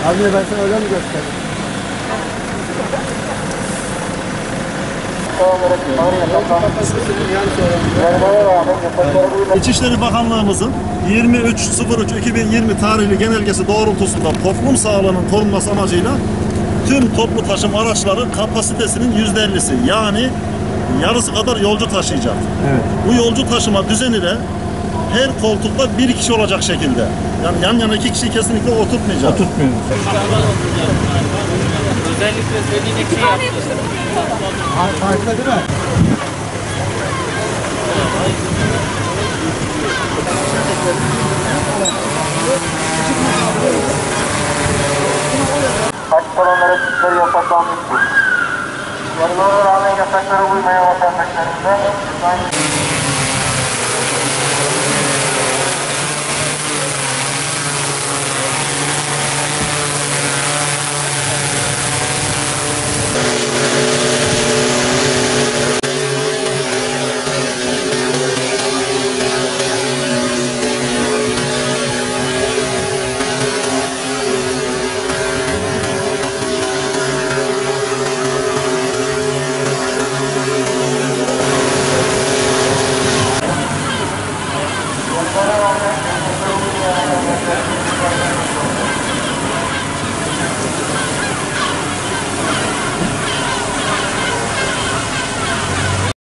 Abi ben sana öyle mi göstereyim? İçişleri Bakanlığımızın 23.03.2020 tarihli genelgesi doğrultusunda toplum sağlığının korunması amacıyla tüm toplu taşıma araçları kapasitesinin %50'si yani yarısı kadar yolcu taşıyacak. Evet. Bu yolcu taşıma düzeni de her koltukta bir kişi olacak şekilde. Yani yan yana iki kişiyi kesinlikle oturtmayacağız. Oturtmuyoruz. Özellikle söyleyecek şey yaptı. Farklı değil mi? Açık alanlara çıkışları yasaklanmıştır. Yarılara rağmen yasaklara uymaya vatandaşlarımıza